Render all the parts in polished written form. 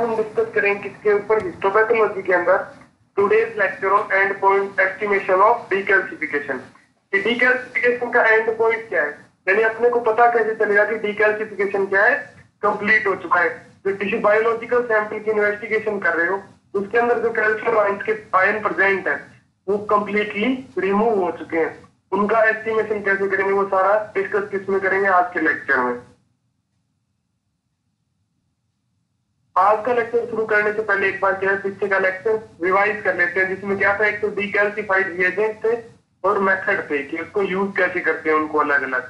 हम डिस्कस करेंगे किसके ऊपर, हिस्टोपैथोलॉजी के अंदर today's lecture on end point estimation of decalcification. Decalcification का एंड पॉइंट क्या है, यानी अपने को पता कैसे चलेगा कि डीकैल्सिफिकेशन क्या है, कंप्लीट हो चुका है। जो टिश्यू बायोलॉजिकल सैंपल की इन्वेस्टिगेशन कर रहे हो उसके अंदर जो कैल्शियम आयन प्रेजेंट है वो कंप्लीटली रिमूव हो चुके हैं, उनका एस्टिमेशन कैसे करेंगे वो सारा डिस्कस किसमें करेंगे, आज के लेक्चर में। आज का लेक्चर शुरू करने से पहले एक बार क्या है पीछे का लेक्चर रिवाइज कर लेते हैं, जिसमें क्या था, एक तो डीकैल्सिफाइड रिएजेंट थे और मेथड थे कि उसको यूज कैसे करते हैं उनको अलग अलग।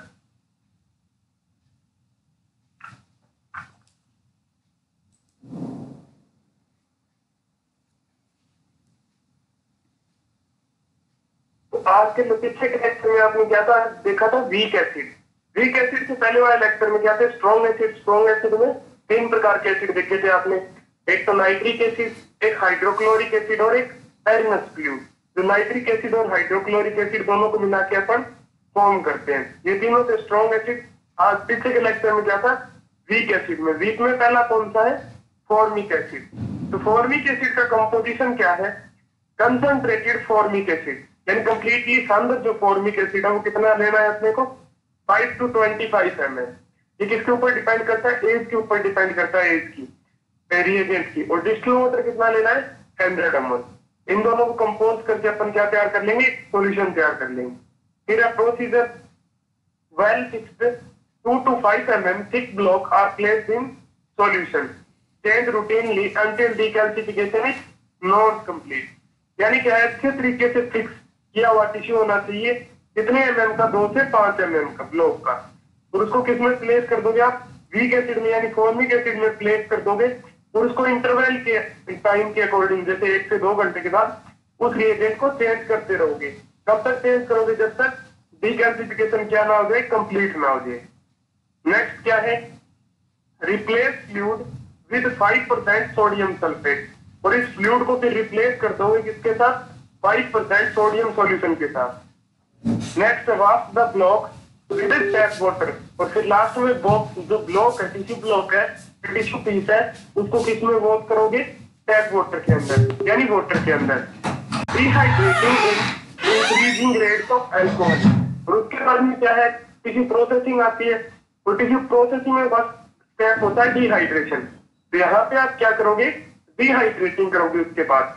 तो आज के पीछे के लेक्चर में आपने क्या था देखा था, वीक एसिड। वीक एसिड से पहले वाले लेक्चर में क्या थे, स्ट्रॉन्ग एसिड। स्ट्रॉन्ग एसिड में तीन प्रकार के एसिड देखे थे आपने, एक तो नाइट्रिक एसिड, एक हाइड्रोक्लोरिक एसिड और एक एरिनस फ्लूइड। जो नाइट्रिक एसिड और हाइड्रोक्लोरिक एसिड दोनों को मिला के अपन फॉर्म करते हैं, ये तीनों थे स्ट्रॉन्ग एसिड। आज पीछे के लेक्चर में क्या था, वीक एसिड में। वीक में पहला कौन सा है, फॉर्मिक एसिड। तो फॉर्मिक एसिड का कंपोजिशन क्या है, कंसंट्रेटेड फॉर्मिक एसिड, यानी कंप्लीटली सांद्र जो फॉर्मिक एसिड है वो कितना लेना है अपने को, 5 to 25 ml। ये किसके ऊपर डिपेंड करता है, एज के ऊपर डिपेंड करता है, एज की, रिएजेंट की। और डिस्टिल वाटर कितना लेना है, 100 ml। इन दोनों को कंपोज करके अपन क्या तैयार कर लेंगे, सॉल्यूशन तैयार कर लेंगे। फिर procedure, well fixed 2 to 5 mm thick block are placed in solution, change routinely until decalcification is not complete। यानी क्या है, अच्छे तरीके से फिक्स किया हुआ टिश्यू होना चाहिए, कितने एमएम का, 2 से 5 एमएम का ब्लॉक का। और उसको किसमें प्लेस कर दोगे आप, वीक एसिड में यानी फॉर्मिक एसिड में प्लेस कर दोगे। और उसको इंटरवल के टाइम के अकॉर्डिंग, जैसे 1 से 2 घंटे के बाद उस रिएजेंट को चेंज करते रहोगे। कब तक चेंज करोगे, जब तक डीकैल्सिफिकेशन क्या ना हो जाए, कंप्लीट ना हो जाए। नेक्स्ट क्या है, replace fluid with 5% sodium sulphate. और इस फ्लूइड को फिर रिप्लेस कर दोगे किसके साथ, 5% सोडियम सॉल्यूशन के साथ। Next wash the block with tap water. और फिर लास्ट में जो ब्लॉक है, टिश्यू ब्लॉक है, टिश्यू पीस है, उसको किस में वॉश करोगे, टैप वाटर के अंदर, यानी वाटर के अंदर। Dehydrating in increasing rates of alcohol. और उसके बाद में क्या है, टिश्यू प्रोसेसिंग आती है। और टिश्यू प्रोसेसिंग में बस स्टेप होता है डिहाइड्रेशन। तो यहाँ पे आप क्या करोगे, डिहाइड्रेटिंग करोगे उसके बाद।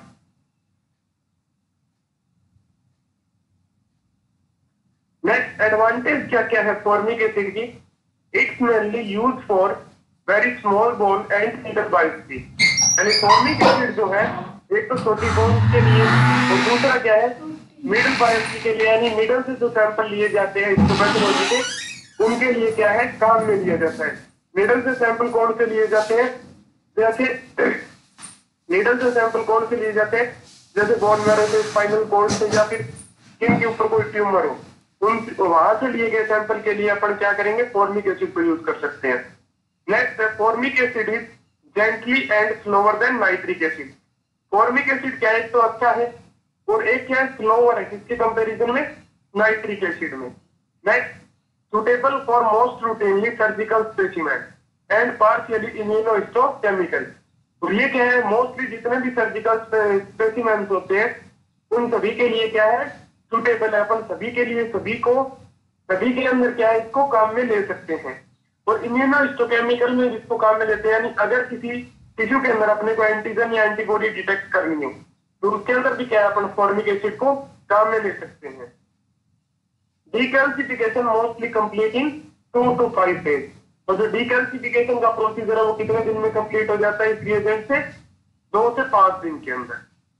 नेक्स्ट एडवांटेज क्या क्या है फॉर्मिक एसिड की, it's mainly use for very small bone and needle biopsy. यानी फॉर्मिक एसिड जो है एक तो छोटी बोन के लिए, और दूसरा क्या है, मिडल बायोप्सी के लिए, यानी मिडल से जो सैंपल लिए जाते हैं हिस्टोपैथोलॉजी के, उनके लिए क्या है, काम में लिया जाता है। मिडल से सैंपल कौन से लिए जाते हैं, जैसे मिडल से सैंपल कौन से लिए जाते हैं, जैसे बोन मैरो से, स्पाइनल कॉर्ड से, या फिर स्किन के ऊपर कोई ट्यूमर हो, उन वहां से लिए गए सैंपल के लिए अपन क्या करेंगे, फॉर्मिक एसिड को यूज कर सकते हैं। नेक्स्ट है, formic acid is gently and slower than nitric acid. Formic acid क्या है, एक तो अच्छा है, और एक क्या है, स्लोअर है, किसके कंपैरिजन में, नाइट्रिक एसिड में। Next, suitable for most routinely surgical specimen and partially immunohistochemical. तो ये क्या है, मोस्टली जितने भी सर्जिकल स्पेसिमेंस होते हैं उन सभी के लिए क्या है, सुटेबल है, अपन सभी के लिए, सभी के अंदर क्या है, इसको काम में ले सकते हैं। और इम्यूनोहिस्टोकेमिकल में जिसको काम में लेते हैं, यानी अगर किसी टिश्यू के अंदर अपने को एंटीजन या एंटीबॉडी डिटेक्ट करनी हो तो उसके अंदर भी क्या है, अपन फॉर्मिक एसिड को काम में ले सकते हैं। Decalcification mostly complete in 2 to 5 days। और जो डीकैल्सिफिकेशन का प्रोसीजर है वो कितने दिन में कंप्लीट हो जाता है इस रिएजेंट से, 2 से 5 दिन के अंदर।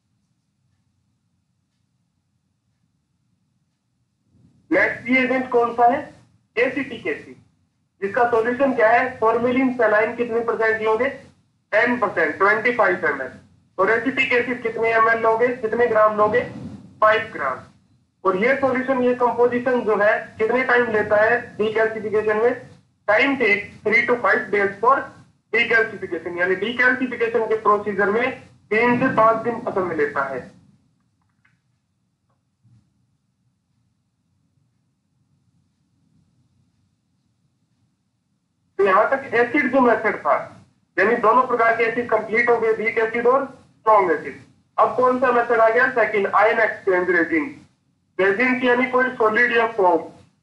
नेक्स्ट रिएजेंट कौन सा है, एसिटिक एसिड, जिसका सॉल्यूशन क्या है, फॉर्मेलिन सलाइन कितने परसेंट लोगे, 10%, 25 ml। और एसिटिक एसिड कितने ml लोगे, कितने ग्राम लोगे, 5 ग्राम। और ये सॉल्यूशन, ये कंपोजिशन जो है कितने टाइम लेता है डीकैल्सिफिकेशन में, time take 3 to 5 days for decalcification. यानी डीकैल्सिफिकेशन के प्रोसीजर में 3 से 5 दिन समय लेता है। तो यहां तक एसिड जो मेथड था, यानी दोनों प्रकार के एसिड कंप्लीट हो गए, वीक एसिड और स्ट्रॉन्ग एसिड। अब कौन सा मेथड आ गया? Second, ion exchange resin. Resin यानी कोई सॉलिड या फॉर्म,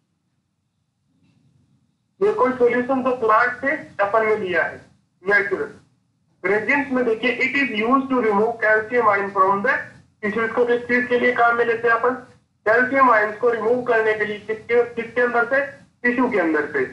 ये कोई सॉल्यूशन तो प्लांट से अपन ने लिया है नेचुरल। रेजिन्स में देखिए, it is use to remove calcium ion from the tissues. को किस चीज के लिए काम में लेते हैं अपन? कैल्शियम आयन को रिमूव करने के लिए। किसके अंदर से? टिश्यू के अंदर से।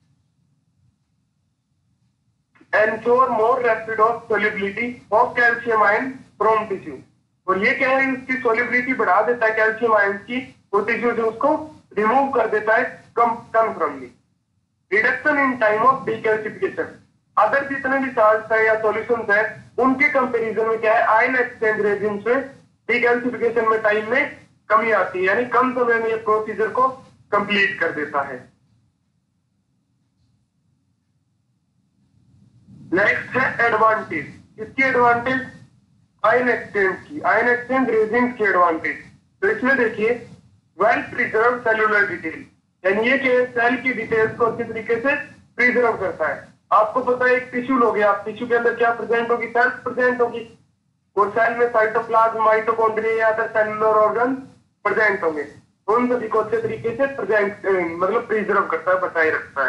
Ensure more rapid of solubility of calcium ion from tissue. और ये क्या है, उसकी सोल्युबिलिटी बढ़ा देता है कैल्शियम आयन की, वो टिश्यू से उसको रिमूव कर देता है कन्फर्मली। Reduction in time of decalcification. Other जितने भी साल्ट्स है या सॉल्यूशंस है, उनके कंपैरिजन में क्या है, आयन एक्सचेंज रेजिन में डीकैल्सिफिकेशन में टाइम में कमी आती है, यानी कम समय में ये प्रोसीजर को कंप्लीट कर देता है। नेक्स्ट है एडवांटेज। इसकी एडवांटेज आयन एक्सचेंज की, आयन एक्सचेंज रेजिन की एडवांटेज। तो इसमें देखिए, वेल प्रिजर्व सेलुलर डिटेल, यानी ये कि सेल की डिटेल्स को अच्छी तरीके से प्रिजर्व करता है। आपको पता है, एक टिश्यू लोगे आप, टिश्यू के अंदर क्या प्रेजेंट होगी? सेल्स प्रेजेंट होगी, और सेल में साइटोप्लाज्म, माइटोकॉन्ड्रिया या अदर सेलुलर ऑर्गन प्रेजेंट होंगे। उन सभी को अच्छे तरीके से प्रेजेंट मतलब प्रिजर्व करता है, बचाए रखता है।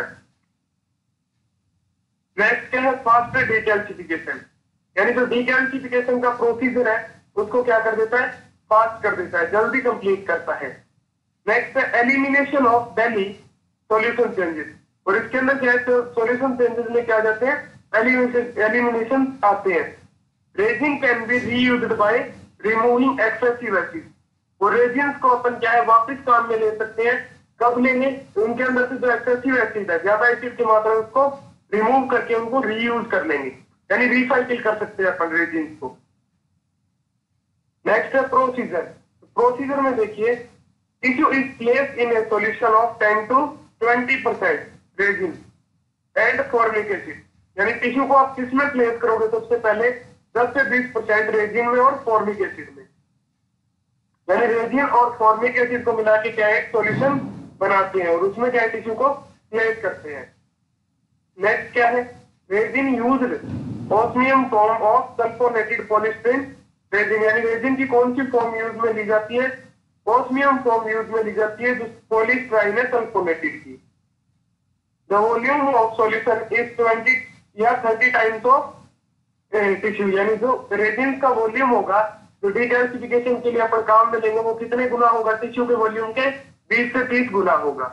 नेक्स्ट क्या है? फास्टर डीकैल्सिफिकेशन, यानी जो डीकैल्सिफिकेशन का प्रोसीजर है उसको क्या कर देता है? फास्ट कर देता है, जल्दी कंप्लीट करता है। नेक्स्ट है elimination of daily solution changes. और इसके अंदर क्या है, सॉल्यूशन चेंजेस में क्या जाते हैं? एलिमिनेशन आते हैं। Resin can be reused by removing excessive acid. और रेजिन्स को अपन क्या है, वापस काम में ले सकते हैं। कब लेंगे? उनके अंदर से जो एक्सेसिव एसिड है, ज्यादा एसिड की मात्रा, उसको रिमूव करके उनको रीयूज कर लेंगे, यानी रिसाइकिल कर सकते हैं अपन रेजिन्स को। नेक्स्ट है प्रोसीजर। प्रोसीजर में देखिए, tissue is placed in a solution of 10 to 20% resin and formic acid. यानी टिश्यू को आप किसमें प्लेस करोगे? सबसे पहले 10 से 20% रेजिन में और फॉर्मिक एसिड में। यानी रेजिन और फॉर्मिक एसिड को मिला के क्या है, एक सॉल्यूशन बनाते हैं, और उसमें क्या है, टिश्यू को प्लेस करते हैं। नेक्स्ट क्या है? Resin used osmium form of sulphonated polystyrene resin. यानी रेजिन की कौन सी फॉर्म यूज में ली जाती है? ऑस्मियम फॉर्म यूज में ली जाती है, जो पॉलीस्टीरीन है सल्फोनेटेड की। The volume of solution is 20 या 30 टाइम्स ऑफ टिश्यू। यानी जो रेजिन का वॉल्यूम होगा, जो डीकैल्सिफिकेशन के लिए अपन काम में लेंगे, वो कितने गुना होगा? टिश्यू के वॉल्यूम के 20 से 30 गुना होगा।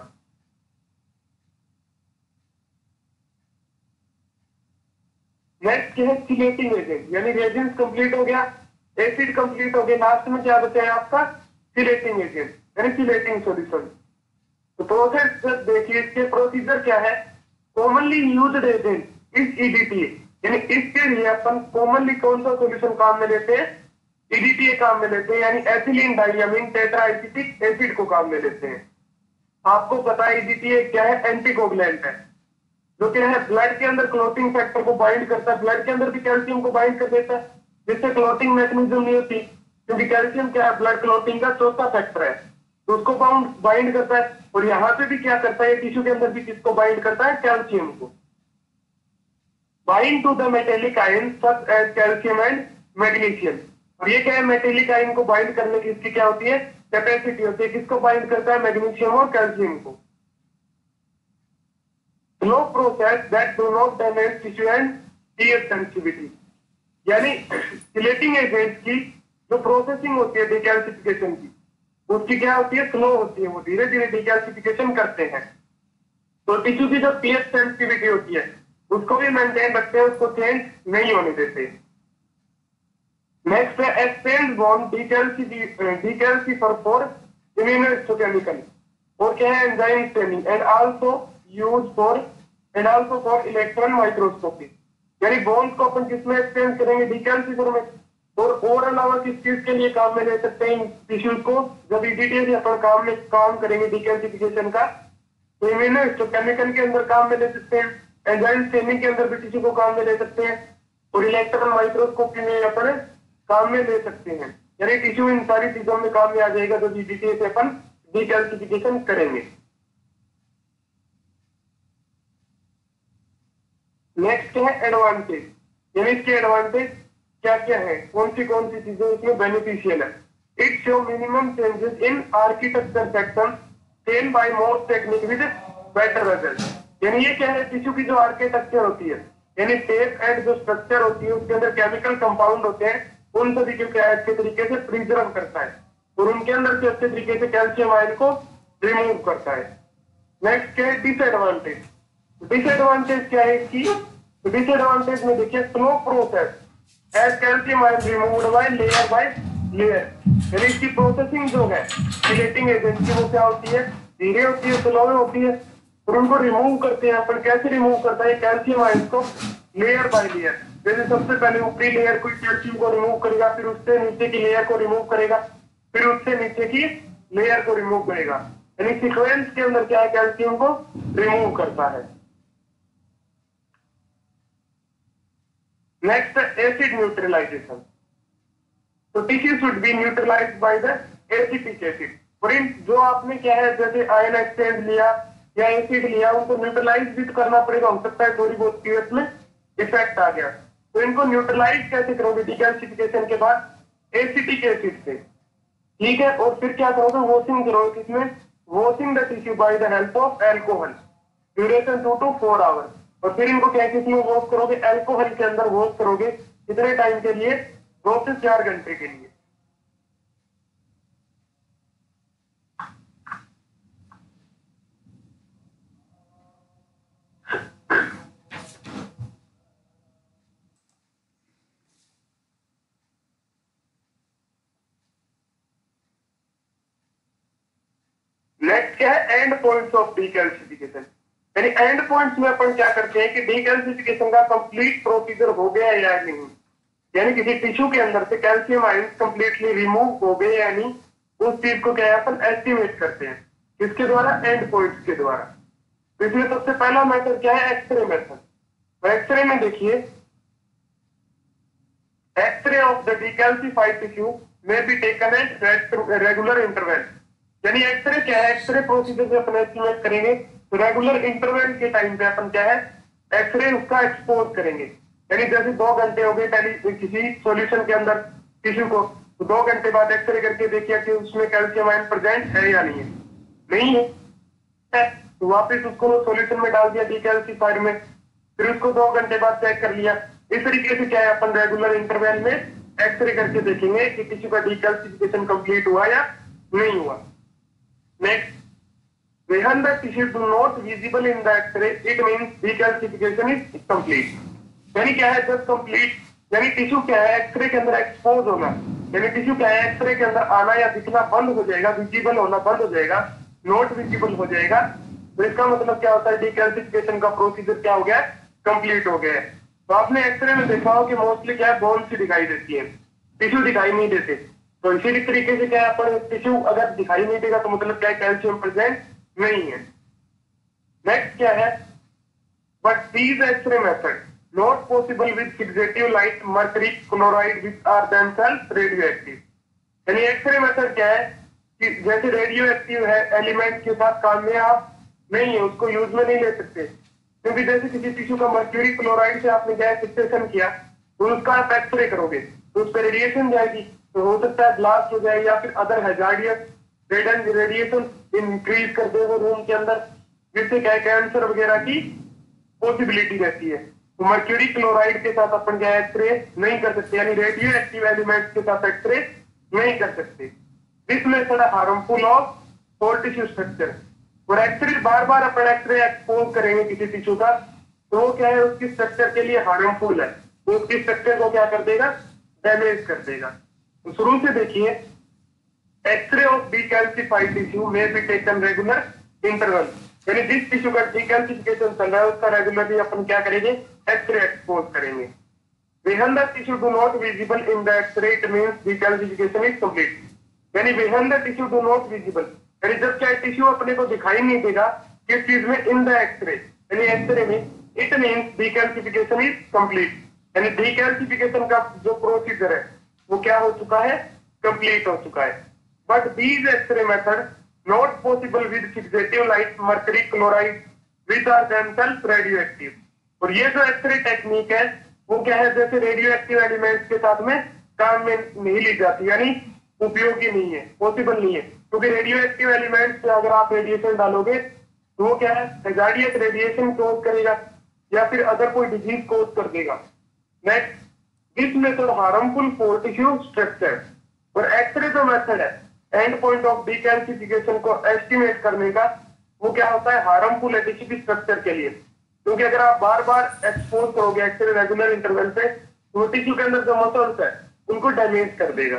नेक्स्ट है सिलेटिंग एजेंट, यानी रेजिन कंप्लीट हो गया, एसिड कंप्लीट हो गया, लास्ट में क्या बचा है आपका? सिलेटिंग एजेंट, यानी सिलेटिंग सॉल्यूशन। तो प्रोसेस देखिए, इसके प्रोसीजर क्या है? Commonly used agent is EDTA, यानी इसके लिए अपन कॉमनली कौन सा सॉल्यूशन काम में लेते हैं? ईडीटीए काम में लेते हैं, यानी एथिलीन डाइयामीन टेट्राएसिटिक एसिड को काम में लेते हैं। आपको पता है ईडीटीए क्या है? एंटीकोगुलेंट है, जो क्या है, ब्लड के अंदर क्लोटिंग फैक्टर को बाइंड करता है। ब्लड के अंदर भी कैल्शियम को बाइंड कर देता है, जिससे क्लोटिंग मैकेनिज्म नहीं होती, क्योंकि कैल्शियम क्या है, ब्लड क्लोटिंग का चौथा फैक्टर है, तो उसको बाइंड करता है। और यहाँ पे भी क्या करता है, टिश्यू के अंदर भी किसको बाइंड करता है? कैल्शियम को। Bind to the metallic ion such as calcium and magnesium. और ये क्या है, मेटेलिक आयन को बाइंड करने की इसकी क्या होती है? कैपेसिटी होती है। किसको बाइंड करता है? मैग्नीशियम और कैल्शियम को। Slow process that do not damage tissue and pH sensitivity, यानी सिलेटिंग एजेंट की जो प्रोसेसिंग होती है डीकैल्सिफिकेशन की, उसकी क्या होती है? स्लो होती है, वो धीरे धीरे डीकैल्सिफिकेशन करते हैं। तो टिश्यू की जो पीएच सेंसिटिविटी होती है उसको भी मेंटेन रखते हैं, उसको चेंज नहीं होने देते। नेक्स्ट है expand bond decalcifier for immunohistochemical, और क्या है? Enzyme staining and also for electron microscopy. यानी बॉन्ड को अपन किसमें एक्सचेंज करेंगे? डीकैल्सिफर में। और अलावा किस चीज के लिए काम में ले सकते हैं टिश्यूज को? जब ईडीटीए अपन काम करेंगे डीकैल्सिफिकेशन का, तो इम्यूनोहिस्टोकेमिकल के अंदर काम में ले सकते हैं, एंजाइम स्टेनिंग के अंदर भी टिश्यू को काम में ले सकते हैं, और इलेक्ट्रॉन माइक्रोस्कोपी में अपन काम में ले सकते हैं। यानी टिश्यू इन सारी चीजों में काम में आ जाएगा, जब ईडीटीए से अपन डीकैल्सिफिकेशन करेंगे। नेक्स्ट क्या है एडवांटेज, यानी इसके एडवांटेज क्या क्या है, कौन सी चीजें इसमें बेनिफिशियल है। It show minimum changes in architecture section ten by most technique with better result. यानी ये क्या है, टिश्यू की जो आर्किटेक्चर होती है, यानी शेप एंड जो स्ट्रक्चर होती है, उसके अंदर केमिकल कंपाउंड होते हैं, उन सभी को क्या है अच्छे तरीके से प्रिजर्व करता है और उनके अंदर से अच्छे तरीके से कैल्शियम आयन को रिमूव करता है। नेक्स्ट क्या है डिसएडवांटेज, डिसएडवांटेज क्या है इसकी, डिसएडवांटेज में देखिए slow process as calcium ion removed by layer, यानी इसकी प्रोसेसिंग जो है चिलेटिंग एजेंट की वो क्या होती है, धीरे होती है, स्लो होती है, और उनको रिमूव करते हैं अपन। कैसे रिमूव करता है कैल्शियम आयन को, लेयर बाय लेयर। जैसे सबसे पहले ऊपरी लेयर को कैल्शियम को रिमूव करेगा, फिर उससे नीचे की लेयर को रिमूव करेगा, फिर उससे नीचे की लेयर को रिमूव करेगा, यानी सीक्वेंस के अंदर क्या है कैल्शियम को रिमूव करता है। नेक्स्ट एसिड न्यूट्रलाइजेशन, तो tissue should be neutralized by the acetic acid. और इन जो आपने क्या है जैसे आयन एक्सचेंज लिया या एसिड लिया, उनको न्यूट्रलाइज भी करना पड़ेगा, हो सकता है थोड़ी बहुत पीएच में इफेक्ट आ गया, तो इनको न्यूट्रलाइज कैसे करोगे डिकैल्सिफिकेशन के बाद, एसिटिक एसिड से, ठीक है। और फिर क्या करोगे, वॉशिंग करोगे, किसमें, washing the tissue by the help of alcohol, duration 2 to 4 hours. और फिर इनको क्या किसमें वॉश करोगे, एल्कोहल के अंदर वॉश करोगे, कितने टाइम के लिए, 2 से 4 घंटे के लिए। नेक्स्ट क्या है एंड पॉइंट्स ऑफ डीकैल्सिफिकेशन, यानी एंड पॉइंट्स में अपन क्या करते हैं कि डीकैल्सिफिकेशन का कंप्लीट प्रोसीजर हो गया है या नहीं, यानी किसी टिश्यू के अंदर से कैल्शियम आयन कंप्लीटली रिमूव हो गए या नहीं, उस चीज को क्या है अपन एस्टिमेट करते हैं, किसके द्वारा, एंड पॉइंट्स के द्वारा। तो इसमें सबसे पहला मेथड क्या है, एक्सरे मेथड। तो एक्सरे में देखिए, X-ray of the decalcified tissue may be taken at regular interval, यानी एक्सरे क्या है, एक्सरे प्रोसीजर से अपन एस्टिमेट करेंगे, तो रेगुलर इंटरवल के टाइम पे अपन क्या है एक्सरे उसका एक्सपोज करेंगे, यानी जैसे 2 घंटे हो गए किसी सॉल्यूशन के अंदर टिश्यू को, तो 2 घंटे बाद एक्सरे करके देखिए कि उसमें कैल्शियम आयन प्रेजेंट है या नहीं है, नहीं है, तो वापस उसको सॉल्यूशन में डाल दिया डीकैल्सिफायर में, फिर उसको 2 घंटे बाद चेक कर लिया। इस तरीके से क्या है अपन रेगुलर इंटरवल में एक्सरे करके देखेंगे कि टिश्यू का डीकैल्सिफिकेशन कंप्लीट हुआ या नहीं हुआ। Next, when the tissue do not visible in the X-ray, it means decalcification is complete. यानी क्या है जब कंप्लीट, यानी टिश्यू क्या है एक्सरे के अंदर एक्सपोज होना, यानी टिश्यू क्या है एक्सरे के अंदर आना या दिखना बंद हो जाएगा, विजिबल होना बंद हो जाएगा, नॉट विजिबल हो जाएगा, तो इसका मतलब क्या होता है डीकैल्सिफिकेशन का प्रोसीजर क्या हो गया, कंप्लीट हो गया है। तो आपने एक्सरे में देखा हो कि मोस्टली क्या है बोन सी दिखाई देती है, टिश्यू दिखाई नहीं देते, तो इसी तरीके से क्या है अपन टिश्यू अगर दिखाई नहीं देगा तो मतलब क्या है कैल्शियम प्रेजेंट नहीं है। नेक्स्ट क्या है, but these X-ray method not possible with fixative like mercury chloride which are themselves radioactive, यानी एक्सरे मेथड क्या है कि जैसे रेडियो एक्टिव है एलिमेंट के साथ काम में आप नहीं है, उसको यूज में नहीं ले सकते, क्योंकि जैसे किसी टिश्यू का मर्क्यूरी क्लोराइड से आपने क्या फिक्सेशन किया, तो उसका आप एक्सरे करोगे तो उस पर रेडिएशन जाएगी, तो हो सकता है ब्लास्ट हो जाए या फिर अदर हैजार्डियस रेडिएशन इंक्रीज कर दे वो रूम के अंदर, जिससे क्या कैंसर वगैरह की पॉसिबिलिटी रहती है। तो मर्क्यूरी क्लोराइड के साथ अपन क्या एक्सरे नहीं कर सकते, यानी रेडियो एक्टिव एलिमेंट्स के साथ एक्सरे नहीं कर सकते। This method harmful of for tissue structure, और एक्सरे बार बार अपन एक्सरे एक्सपोज करेंगे किसी टिश्यू का, तो वो क्या है उसकी स्ट्रक्चर के लिए हार्मफुल है, तो उसकी स्ट्रक्चर को क्या कर देगा, डैमेज कर देगा। तो शुरू से देखिए, X-ray of decalcified tissue may be taken regular interval, यानी जिस टिश्यू का डीकैल्सिफिकेशन चल रहा है उसका रेगुलरली अपन क्या करेंगे, एक्सरे एक्सपोज करेंगे। When the tissue do not visible in the X-ray, it means decalcification is complete. यानी when the tissue do not visible, यानी जब क्या टिश्यू अपने को दिखाई नहीं देगा किस चीज में, इन द एक्सरे, यानी एक्सरे में, it means decalcification is complete, यानी डीकैल्सिफिकेशन का जो प्रोसीजर है वो क्या हो चुका है, कंप्लीट हो चुका है। But these X-ray method not possible with fixative like mercury chloride which are themselves radioactive, और ये जो एक्सरे टेक्निक है वो क्या है, जैसे रेडियो एक्टिव एलिमेंट्स के साथ में काम में नहीं ली जाती, यानी उपयोगी नहीं है, पॉसिबल नहीं है, क्योंकि रेडियो एक्टिव एलिमेंट्स से अगर आप रेडिएशन डालोगे तो वो क्या है, हैजार्डियस रेडिएशन कोज करेगा या फिर अदर कोई डिजीज कोज कर देगा। Next, this method harmful for tissue structure. और एक्सरे जो मेथड है एंड पॉइंट ऑफ डिकैल्सिफिकेशन को एस्टिमेट करने का, वो क्या होता है, हार्मफुल है टिश्यू स्ट्रक्चर के लिए, क्योंकि अगर आप बार बार एक्सपोज करोगे एक्सरे रेगुलर इंटरवल पे तो वो टिश्यू के अंदर जो मसल्स है उनको डैमेज कर देगा।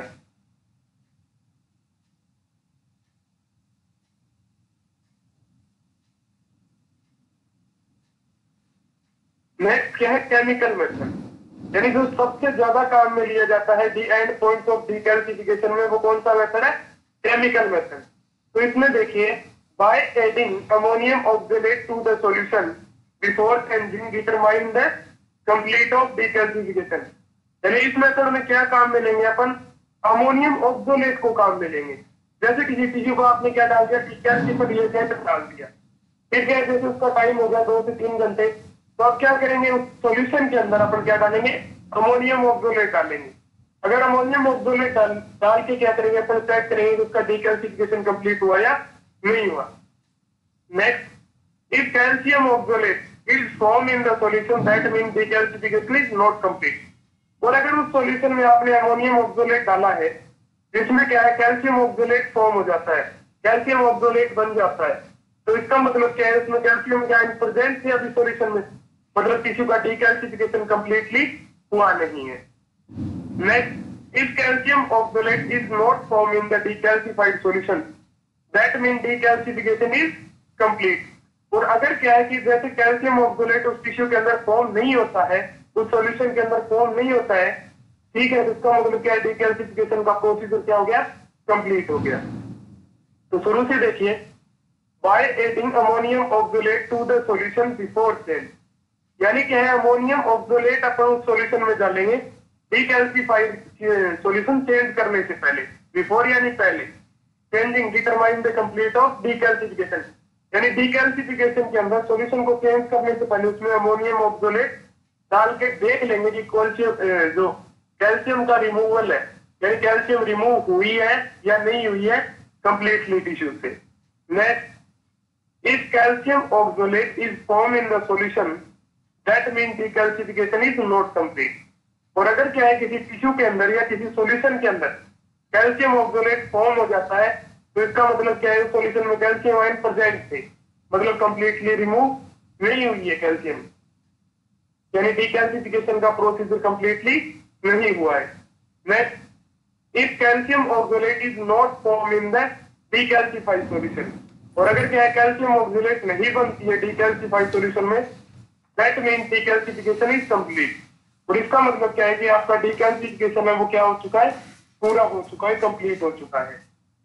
नेक्स्ट क्या है, केमिकल मेथड, यानी जो सबसे ज्यादा काम में लिया जाता है the end points of decalcification में, वो कौन सा मेथड है, केमिकल मेथड। तो इसमें देखिए, by adding ammonium oxalate to the solution before changing determine the complete of decalcification. यानी इस मेथड में क्या काम में लेंगे अपन, अमोनियम ऑक्सलेट को काम में लेंगे। जैसे किसी टिश्यू को आपने क्या डाल दिया, कैल्शियम डाल दिया, फिर क्या, जैसे उसका टाइम हो गया 2 से 3 घंटे, तो अब क्या करेंगे, उस सॉल्यूशन के अंदर अपन क्या डालेंगे, अमोनियम ऑक्सलेट डालेंगे। अगर अमोनियम ऑक्सलेट डाल के क्या करेंगे, अपन चेक करेंगे उसका डिकैल्सिफिकेशन कंप्लीट हुआ या नहीं हुआ। Next, if calcium oxalate is form in the solution that mean decalcification is not complete. और अगर उस सॉल्यूशन में आपने अमोनियम ऑक्सलेट डाला है जिसमें क्या है, कैल्शियम ऑक्सलेट फॉर्म हो जाता है, कैल्शियम ऑक्सलेट बन जाता है, तो इसका मतलब क्या है, उसमें कैल्शियम क्या प्रेजेंट है अभी सॉल्यूशन में, मतलब टिश्यू का डिकैल्सिफिकेशन कंप्लीटली हुआ नहीं है। Next, if calcium oxalate is not formed in the decalcified solution that means decalcification is complete। और अगर क्या है कि जैसे कैल्शियम ऑक्सलेट उस टिश्यू के अंदर फॉर्म नहीं होता है, उस सॉल्यूशन के अंदर फॉर्म नहीं होता है, ठीक है, तो इसका मतलब क्या है, डिकैल्सिफिकेशन का प्रोसीजर क्या हो गया, कंप्लीट हो गया। तो शुरू से देखिए, by adding ammonium oxalate to the solution before change, यानी क्या है, अमोनियम ऑक्सलेट अपन उस सॉल्यूशन में डालेंगे डिकैल्सिफाइड सॉल्यूशन चेंज करने से पहले, बिफोर यानी पहले, changing determine the complete of decalcification, यानी डिकैल्सिफिकेशन के अंदर सॉल्यूशन को चेंज करने से पहले उसमें अमोनियम ऑक्सलेट डाल के देख लेंगे कि कैल्शियम जो कैल्शियम का रिमूवल है, यानी कैल्शियम रिमूव हुई है या नहीं हुई है कंप्लीटली टिश्यू से। Next, if calcium oxalate is formed in the solution that means decalcification is not complete। और अगर क्या है, किसी टिश्यू के अंदर या किसी सॉल्यूशन के अंदर कैल्शियम ऑक्सलेट फॉर्म हो जाता है, तो इसका मतलब क्या है, सॉल्यूशन में कैल्शियम आयन प्रेजेंट थे, मतलब कंप्लीटली रिमूव नहीं हुई है कैल्शियम, यानी डिकैल्सिफिकेशन का प्रोसीजर कंप्लीटली नहीं हुआ है। Next, if calcium oxalate is not formed in the decalcified solution, और अगर क्या है, कैल्शियम ऑक्सलेट नहीं बनती है डिकैल्सिफाइड सॉल्यूशन में, that means decalcification is complete. और इसका मतलब क्या है कि आपका डिकैल्सिफिकेशन है वो क्या हो चुका है, पूरा हो चुका है, कंप्लीट हो चुका है।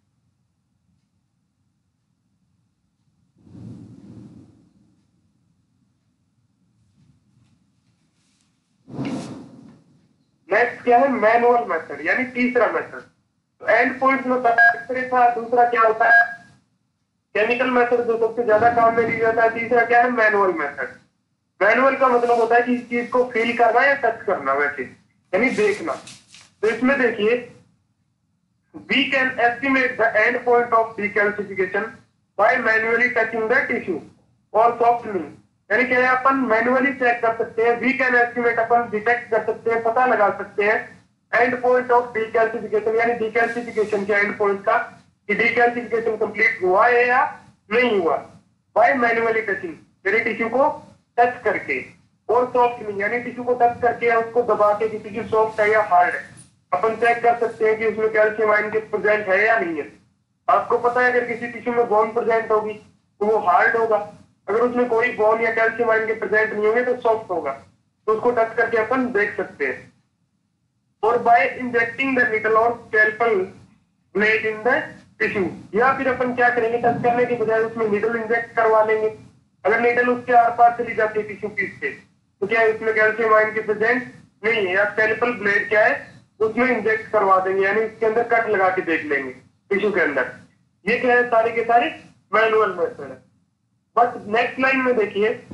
नेक्स्ट क्या है, मैनुअल मेथड, यानी तीसरा मेथड। तो एंड पॉइंट में था, दूसरा क्या होता है, केमिकल मेथड जो सबसे ज्यादा काम में लिया जाता है, तीसरा क्या है, मैनुअल मेथड। मैनुअल का मतलब होता है कि इस चीज को फील करना या टच करना, वैसे यानी देखना। तो इसमें देखिए, we can estimate the end point of decalcification by manually touching the tissue और सॉफ्टनिंग, यानी क्या है, अपन मैन्युअली चेक कर सकते हैं, वी कैन एस्टिमेट, अपन डिटेक्ट कर सकते हैं, पता लगा सकते हैं एंड पॉइंट ऑफ डिकैल्सिफिकेशन, यानी डिकैल्सिफिकेशन के एंड पॉइंट का, कि डिकैल्सिफिकेशन कंप्लीट हुआ है या नहीं हुआ, बाय मैन्युअली टचिंग, यानी टिश्यू को टच करके, और सॉफ्टनिंग, यानी टिश्यू को टच करके उसको दबा के कि टिश्यू सॉफ्ट है या हार्ड है, अपन चेक कर सकते हैं कि उसमें कैल्शियम आयन के प्रेजेंट है या नहीं है। आपको पता है अगर किसी टिश्यू में बोन प्रेजेंट होगी तो वो हार्ड होगा, अगर उसमें कोई बोन या कैल्शियम आयन के प्रेजेंट नहीं होंगे तो सॉफ्ट होगा, तो उसको टच करके अपन देख सकते हैं। और बाय इंजेक्टिंग द निडल और scalpel blade in the tissue, या फिर अपन क्या करेंगे, टच करने की बजाय उसमें निडल इंजेक्ट करवा लेंगे। अगर निडल उसके आर पार चली जाती है टिश्यू पीस के, तो क्या है, उसमें कैल्शियम आयन के प्रेजेंट नहीं है, या स्कैल्पेल ब्लेड क्या है उसमें इंजेक्ट करवा देंगे, यानी उसके अंदर कट लगा के देख लेंगे टिश्यू के अंदर। ये क्या है, सारे के सारे मैनुअल मेथड है। बट नेक्स्ट लाइन में देखिए,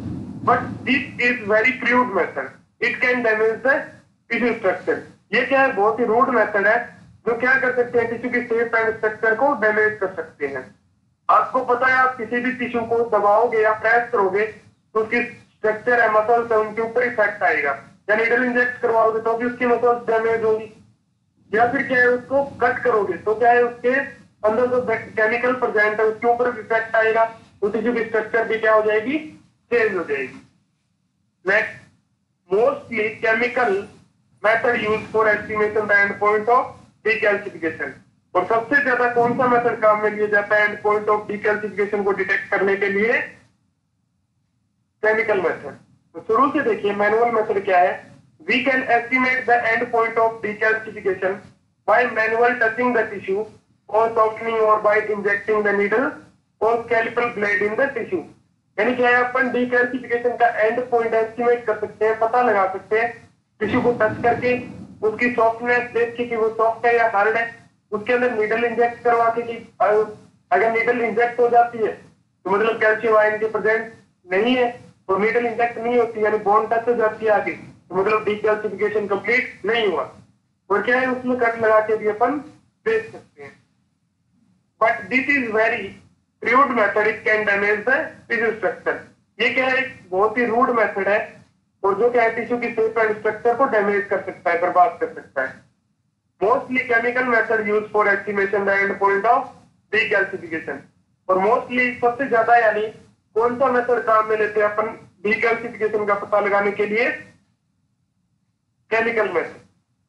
but this is very crude method, it can damage the tissue structure. ये क्या है, बहुत ही रूड मेथड है जो क्या कर सकते हैं, टिश्यू की शेप एंड स्ट्रक्चर को डैमेज कर सकते हैं। आपको पता है, आप किसी भी टिश्यू को दबाओगे या प्रेस करोगे तो उसकी स्ट्रक्चर है, मसल्स है, उनके ऊपर इफेक्ट आएगा। या नीडल इंजेक्ट करवाओगे तो भी उसकी मसल्स डैमेज होगी, या फिर क्या है, उसको कट करोगे तो क्या है, उसके अंदर जो केमिकल प्रेजेंट है उसके ऊपर इफेक्ट आएगा, तो टिश्यू की स्ट्रक्चर भी क्या हो जाएगी, चेंज हो जाएगी। Next, mostly chemical method use for estimation the end point of decalcification. और सबसे ज्यादा कौन सा मेथड काम में लिया जाता है एंड पॉइंट ऑफ डीकैल्सिफिकेशन को डिटेक्ट करने के लिए? Chemical method. तो शुरू से देखिए मैनुअल मेथड क्या है। We can estimate the end point of decalcification by manual touching the tissue और सॉफ्टनिंग और बाय इंजेक्टिंग द नीडल और scalpel blade in the tissue. यानी क्या है, अपन डीकैल्सिफिकेशन का एंड पॉइंट एस्टिमेट कर सकते हैं, पता लगा सकते हैं टिश्यू को टच करके, उसकी सॉफ्टनेस देख के कि वो सॉफ्ट है या हार्ड है, उसके अंदर नीडल इंजेक्ट करवा के कि अगर नीडल इंजेक्ट हो जाती है तो मतलब कैल्शियम आयन के प्रेजेंट नहीं है, तो नीडल इंजेक्ट नहीं होती यानी बोन टच हो जाती है आगे, तो मतलब डीकैल्सिफिकेशन कंप्लीट नहीं हुआ। और क्या है, उसमें कट लगा के भी अपन देख सकते हैं। But this is very rude method, it can damage the tissue structure. ये क्या है, एक बहुत ही रूड मेथड है और जो क्या है, टिश्यू की शेप एंड स्ट्रक्चर को डैमेज कर सकता है, बर्बाद कर सकता है। Mostly chemical method use for estimation the end point of decalcification. और मोस्टली सबसे ज्यादा यानी कौन सा मेथड काम में लेते हैं अपन डीकैल्सिफिकेशन का पता लगाने के लिए? Chemical method.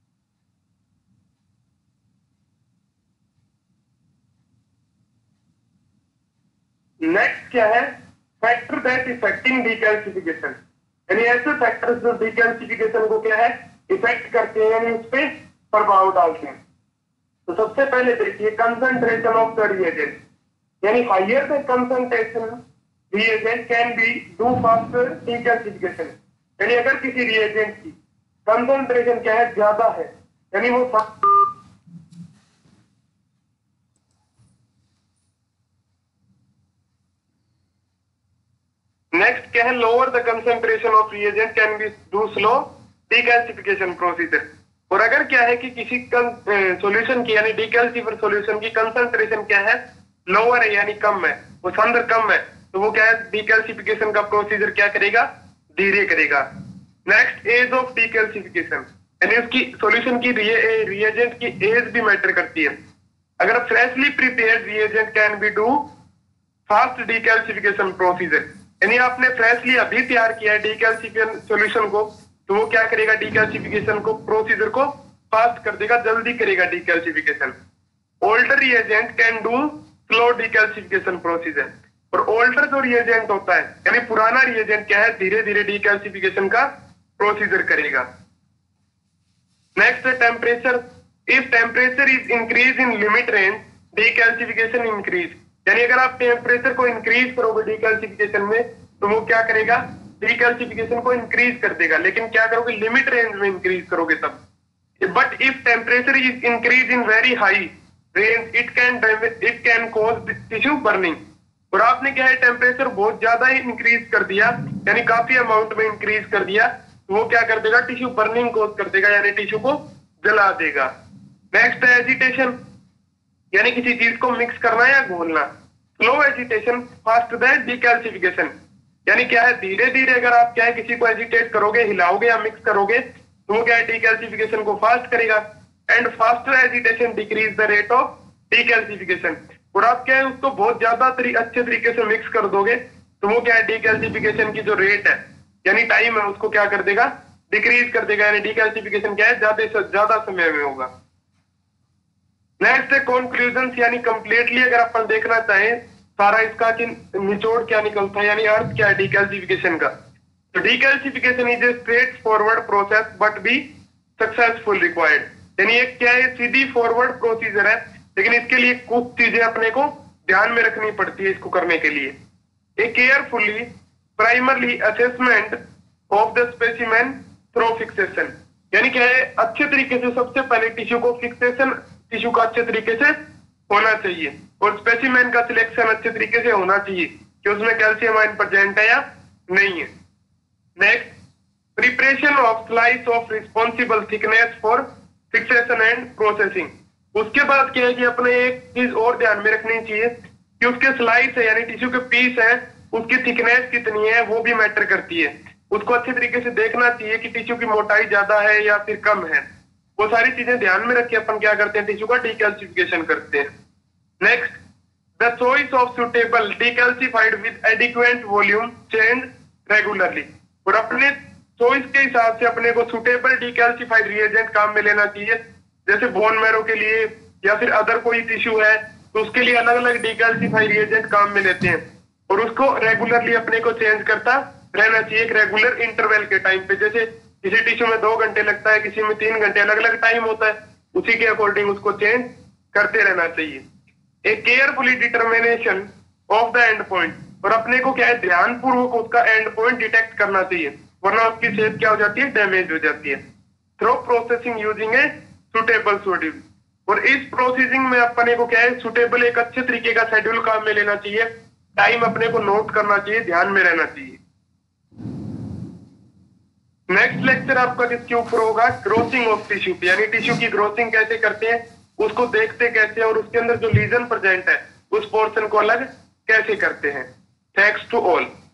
नेक्स्ट क्या है, फैक्टर दैट इफेक्टिंग डीकैल्सिफिकेशन, यानी ऐसे फैक्टर्स जो डीकैल्सिफिकेशन को क्या है, इफेक्ट करते हैं यानी उस पर प्रभाव डालते हैं। तो सबसे पहले देखिए कंसंट्रेशन ऑफ द रिएजेंट, यानी higher the concentration reagent can be do faster decalcification. यानी अगर किसी रिएजेंट की कंसंट्रेशन क्या है, ज्यादा है, यानी वो नेक्स्ट क्या है, lower the concentration of reagent can be do slow decalcification procedure. और अगर क्या है कि किसी सॉल्यूशन की यानी डीकैल्सिफर सॉल्यूशन की कंसंट्रेशन क्या है, लोअर है यानी कम है, वो अंदर कम है, तो वो क्या है, डीकैल्सिफिकेशन का प्रोसीजर क्या करेगा, धीरे करेगा। नेक्स्ट, एज ऑफ डीकैल्सिफिकेशन, यानी उसकी सॉल्यूशन की रिएजेंट की एज भी मैटर करती है। अगर freshly prepared reagent can be do fast decalcification procedure, यानी आपने फ्रेशली अभी तैयार किया है डीकैल्सिफिकेशन सॉल्यूशन को, तो वो क्या करेगा, डीकैल्सिफिकेशन को प्रोसीजर को फास्ट कर देगा, जल्दी करेगा decalcification. Older reagent can do slow decalcification procedure. और ओल्डर जो रिएजेंट होता है यानी पुराना रिएजेंट क्या है, धीरे धीरे डीकैल्सिफिकेशन का प्रोसीजर करेगा। नेक्स्ट है temperature, if temperature is increase in limit range decalcification increase, यानी अगर आप टेम्परेचर को इंक्रीज करोगे डीकैल्सिफिकेशन में तो वो क्या करेगा, डीकैल्सिफिकेशन को इंक्रीज कर देगा, लेकिन क्या करोगे, लिमिट रेंज में इंक्रीज करोगे तब। But if temperature is increase in very high range it can cause tissue burning. और आपने क्या है, टेम्परेचर बहुत ज्यादा ही इंक्रीज कर दिया यानी काफी अमाउंट में इंक्रीज कर दिया, तो वो क्या कर देगा, टिश्यू बर्निंग कॉज कर देगा यानी टिश्यू को जला देगा। नेक्स्ट है एजिटेशन, यानी किसी चीज को मिक्स करना या घोलना। Slow agitation fast the decalcification, यानी क्या है, धीरे धीरे अगर आप क्या है किसी को एजिटेट करोगे, हिलाओगे या मिक्स करोगे तो वो क्या है, डीकैल्सिफिकेशन को फास्ट करेगा। And faster agitation decrease the rate of decalcification. और आप क्या है उसको बहुत ज्यादा अच्छे तरीके से मिक्स कर दोगे तो वो क्या है, डीकैल्सिफिकेशन की जो रेट है यानी टाइम है उसको क्या कर देगा, डिक्रीज कर देगा, यानी डीकैल्सिफिकेशन क्या है, ज्यादा से ज्यादा समय में होगा। नेक्स्ट है कंक्लूजन, यानी कंप्लीटली अगर अपन देखना चाहें सारा इसका कि निचोड़ क्या निकलता है यानी अर्थ क्या है डीकैल्सिफिकेशन का, तो decalcification is a straightforward process but be successful required, यानी एक क्या है, सीधी फॉरवर्ड प्रोसीजर है, लेकिन इसके लिए कुछ चीजें अपने को ध्यान में रखनी पड़ती है इसको करने के लिए। A carefully primarily assessment of the specimen through fixation, यानी क्या है, अच्छे तरीके से सबसे पहले टिश्यू को फिक्सेशन, टिश्यू का अच्छे तरीके से होना चाहिए और स्पेसिमेन का सिलेक्शन अच्छे तरीके से होना चाहिए कि उसमें कैल्शियम आयन प्रेजेंट है या नहीं है। Next, preparation of slice of responsible thickness for fixation and processing. उसके बाद क्या है कि अपने एक चीज और ध्यान में रखनी चाहिए कि उसके स्लाइस है यानी टिश्यू के पीस है, उसकी थिकनेस कितनी है वो भी मैटर करती है। उसको अच्छे तरीके से देखना चाहिए कि टिश्यू की मोटाई ज्यादा है या फिर कम है। वो सारी चीजें ध्यान में रख के अपन क्या करते हैं, टिश्यू का डीकैल्सिफिकेशन करते हैं। Next, the choice of suitable decalcified with adequate volume change regularly. और अपने चॉइस के हिसाब से अपने को सुटेबल डीकैल्सिफाइड रिएजेंट काम में लेना चाहिए। जैसे बोन मैरो के लिए या फिर अदर कोई टिश्यू है तो उसके लिए अलग अलग डीकैल्सिफाइड रिएजेंट काम में लेते हैं, और उसको रेगुलरली अपने को चेंज करता रहना चाहिए एक रेगुलर इंटरवल के टाइम पे। जैसे किसी टिश्यू में 2 घंटे लगता है, किसी में 3 घंटे, अलग अलग टाइम होता है, उसी के अकॉर्डिंग उसको चेंज करते रहना चाहिए। A carefully determination of the end point, और अपने को क्या है ध्यान पूर्वक उसका एंड पॉइंट डिटेक्ट करना चाहिए, वरना उसकी सेहत क्या हो जाती है, डैमेज हो जाती है। Thorough processing using a suitable schedule, और इस प्रोसेसिंग में अपने को क्या है सुटेबल एक अच्छे तरीके का शेड्यूल काम में लेना चाहिए, टाइम अपने को नोट करना चाहिए, ध्यान में रहना चाहिए। नेक्स्ट लेक्चर आपका जिसके ऊपर होगा ग्रोथिंग ऑफ टिश्यू, यानी टिश्यू की ग्रोथिंग कैसे करते हैं, उसको देखते कैसे हैं, और उसके अंदर जो लीजन प्रेजेंट है उस पोर्शन को अलग कैसे करते हैं। Thanks to all.